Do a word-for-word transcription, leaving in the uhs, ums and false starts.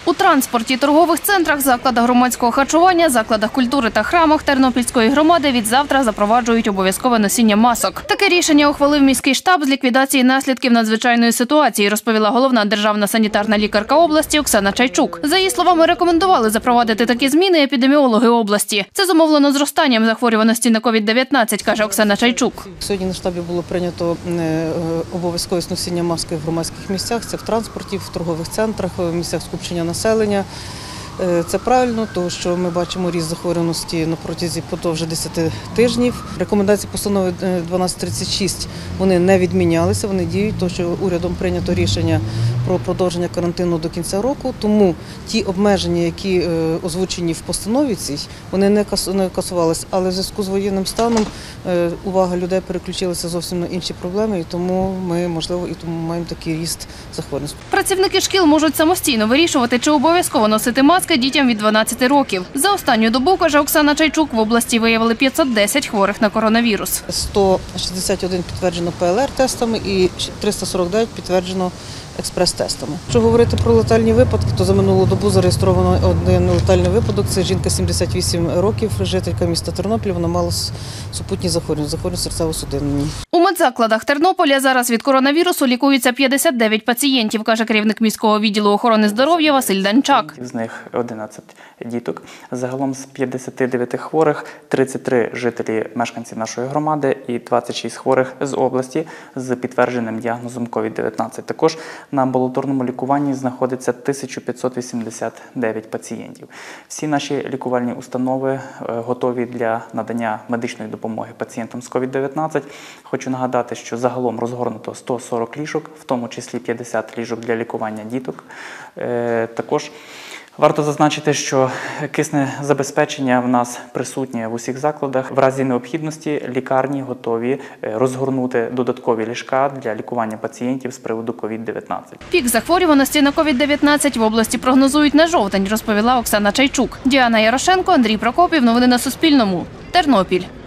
У транспорті, торгових центрах, закладах громадського харчування, закладах культури та храмах Тернопільської громади від завтра запроваджують обов'язкове носіння масок. Таке рішення ухвалив міський штаб з ліквідації наслідків надзвичайної ситуації, розповіла головна державна санітарна лікарка області Оксана Чайчук. За її словами, рекомендували запровадити такі зміни епідеміологи області. Це зумовлено зростанням захворюваності на ковід дев'ятнадцять, каже Оксана Чайчук. Сьогодні на штабі було прийнято обов'язкове носіння маски в громадських місцях, це в транспорті, в торгових центрах, в місцях скупчення населення. Це правильно, тому що ми бачимо ріст захворюваності на протязі вже десяти тижнів. Рекомендації постанови дванадцять тридцять шість вони не відмінялися, вони діють, тому що урядом прийнято рішення про продовження карантину до кінця року, тому ті обмеження, які озвучені в постанові цій, вони не касувалися, але в зв'язку з воєнним станом увага людей переключилася зовсім на інші проблеми, і тому ми, можливо, і тому маємо такий ріст захворюваності. Працівники шкіл можуть самостійно вирішувати, чи обов'язково носити маски дітям від дванадцяти років. За останню добу, каже Оксана Чайчук, в області виявили п'ятсот десять хворих на коронавірус. сто шістдесят один підтверджено пе ел ер-тестами і триста сорок дев'ять підтверджено експрес-тестами. Якщо говорити про летальні випадки, то за минулу добу зареєстровано один летальний випадок. Це жінка сімдесят вісім років, жителька міста Тернопіль, вона мала супутні захворювання, захворювання серцево-судинні. У медзакладах Тернополя зараз від коронавірусу лікуються п'ятдесят дев'ять пацієнтів, каже керівник міського відділу охорони здоров'я Василь Данчак. З них одинадцять діток. Загалом з п'ятдесяти дев'яти хворих тридцять три жителі мешканців нашої громади і двадцять шість хворих з області з підтвердженим діагнозом ковід дев'ятнадцять. Також на амбулаторному лікуванні знаходиться тисяча п'ятсот вісімдесят дев'ять пацієнтів. Всі наші лікувальні установи готові для надання медичної допомоги пацієнтам з ковід дев'ятнадцять. Хочу нагадати, що загалом розгорнуто сто сорок ліжок, в тому числі п'ятдесят ліжок для лікування діток. Також варто зазначити, що киснезабезпечення в нас присутнє в усіх закладах. В разі необхідності лікарні готові розгорнути додаткові ліжка для лікування пацієнтів з приводу ковід дев'ятнадцять. Пік захворюваності на ковід дев'ятнадцять в області прогнозують на жовтень, розповіла Оксана Чайчук. Діана Ярошенко, Андрій Прокопів. Новини на Суспільному. Тернопіль.